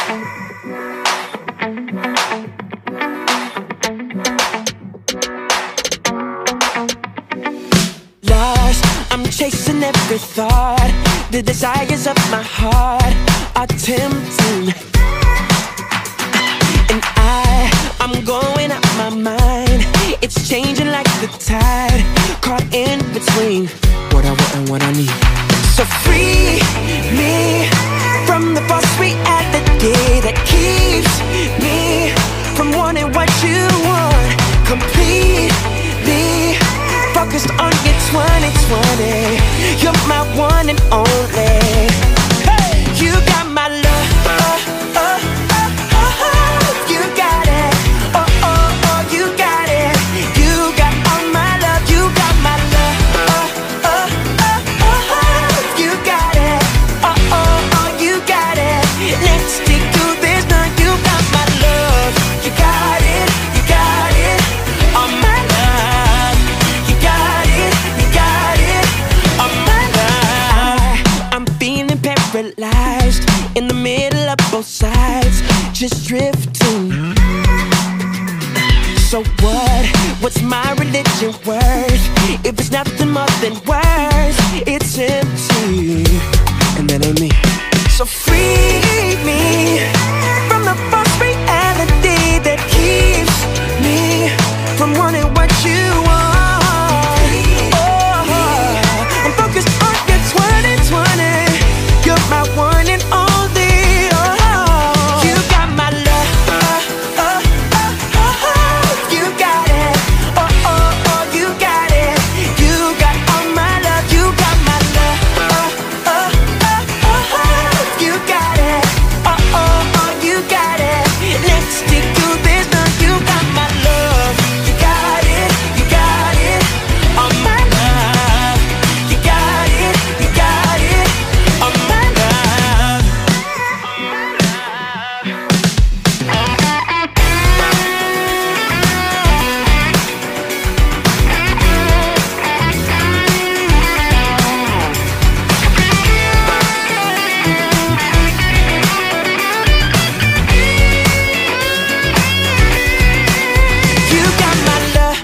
I'm chasing every thought. The desires of my heart are tempting, and I'm going out my mind. It's changing like the tide, caught in between what I want and what I need. So free me from the false reality that keeps me from wanting what you want. Completely focused on your 2020. You're my one and only. Hey! You got my love, you got it. Oh, oh, oh, you got it. You got all my love. You got my love, you got it. Oh, oh, oh, you got it. Let's stick to this now. You got my love. You got it, you got it. All my love. You got it, you got it. All my love. I'm feeling paralyzed in the middle of both sides, just drifting. So what? What's my religion worth if it's nothing more than words? It's empty, and that ain't me. So free me from the false reality that keeps me from wanting what you want. Oh, I'm focused on your 2020. You're my one and only. Oh, you got my love. You got it. Oh, oh, oh, you got it. You got all my love. You got my love. You got it. Oh, oh, oh, you got it. Let's stick to this now. You got my love. You got it. You got it. All my love. You got it. You got it. All my love. You got my love,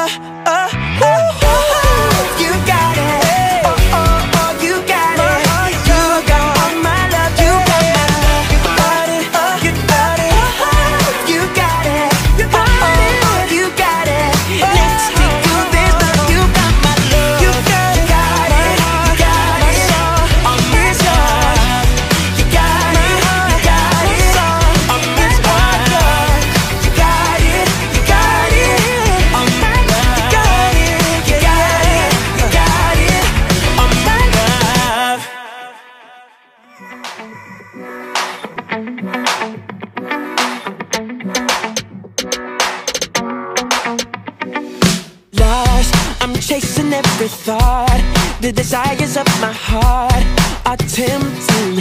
you got it. Oh, oh, oh, you got it. You got all my love. You got my love. You got it. You got it. You got it. Oh, oh, you got it. Let's stick to this now. You got my love. You got it. You got it. All my love. You got it. You got it. All my love. You got it. You got it. All my love. You got it. You got it. You got it. All my love. Lost, I'm chasing every thought. The desires of my heart are tempting,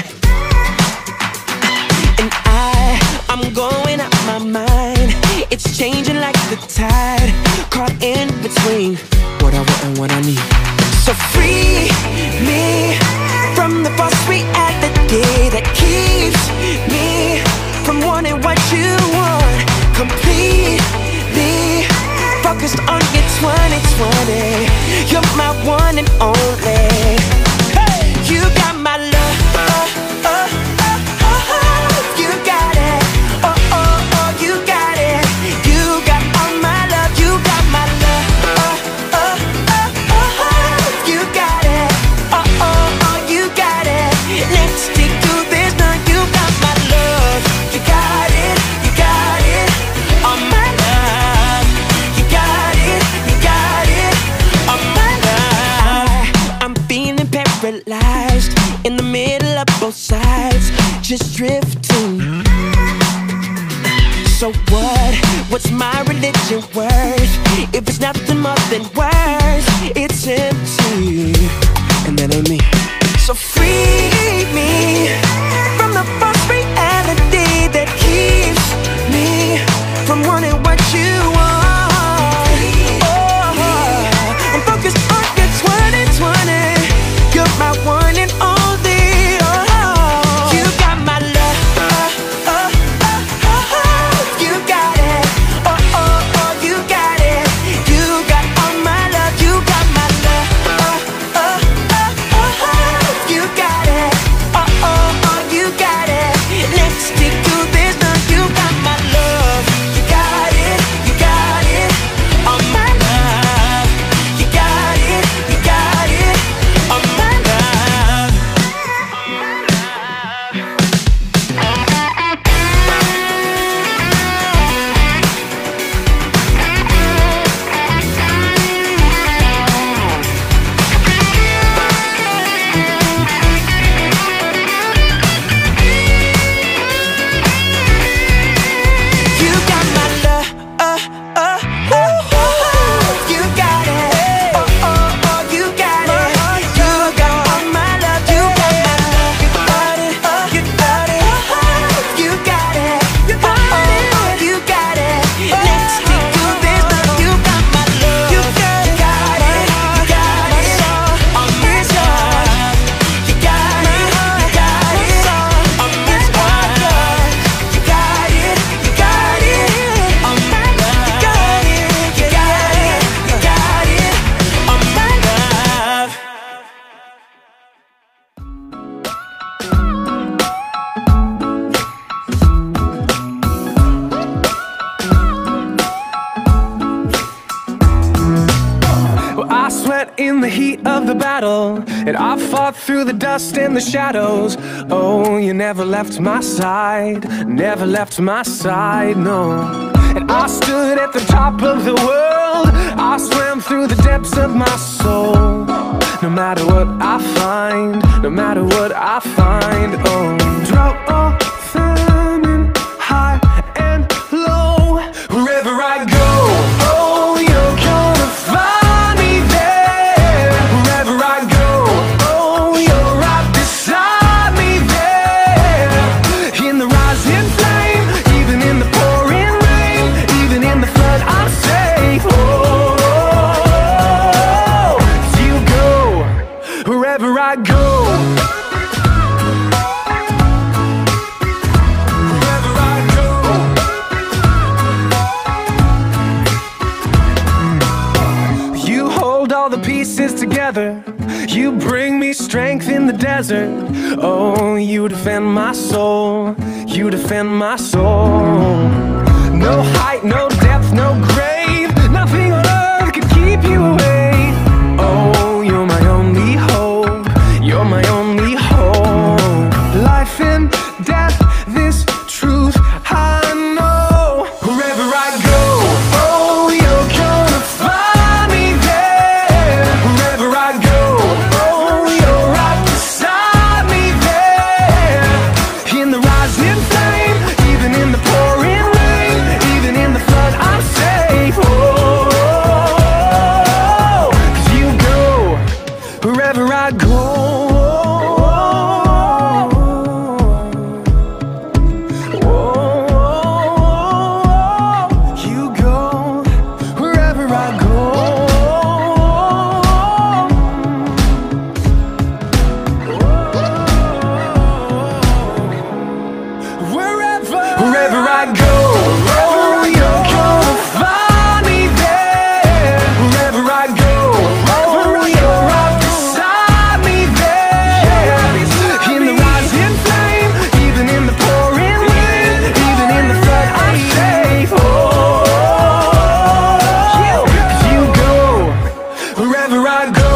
and I'm going out my mind. It's changing like the tide, caught in between what I want and what I need. So free me from the false reality that keeps me from wanting what you want. Completely focused on your 2020. You're my one and only. Hey! You got my love. You got it. Oh, oh, oh, you got it. You got all my love. You got my love. You got it. Oh, oh, oh, you got it. Let's stick to this now. You got my love. You got it. You got it. All my love. You got it. You got it. All my love. I'm feeling paralyzed in the middle of both sides, just drifting. So what? What's my religion worth if it's nothing more than words? It's empty, and that ain't me. So free me from the false reality that keeps me from wanting what you want. Oh, I'm focused on your 2020. You're my one and only. Oh, you got my love. battle, and I fought through the dust and the shadows. Oh, you never left my side, never left my side, no. And I stood at the top of the world, I swam through the depths of my soul. No matter what I find, no matter what I find, oh. Drought or famine, high and low, wherever I go, oh, you're gonna find me there. Wherever I go, oh, you're right beside me there. In the rising flame, even in the pouring rain, even in the flood, I'm safe. Oh, you go wherever I go. All the pieces together, you bring me strength in the desert. Oh, you defend my soul, you defend my soul. No height, no depth, no grave, nothing on earth could keep you away. Oh, you're my only hope, you're my only hope. Life and death, this truth I know. Wherever I go, oh, you're gonna find me there. Wherever I go, oh, you're right beside me there. In the rising flame, even in the pouring rain, even in the flood, I'm safe. Oh, 'cause you go wherever I go. Wherever I go, oh, you're gonna find me there. Wherever I go, oh, you're right beside me there. In the rising flame, even in the pouring rain, even in the flood, I'm safe. Oh, 'cause you go wherever I go.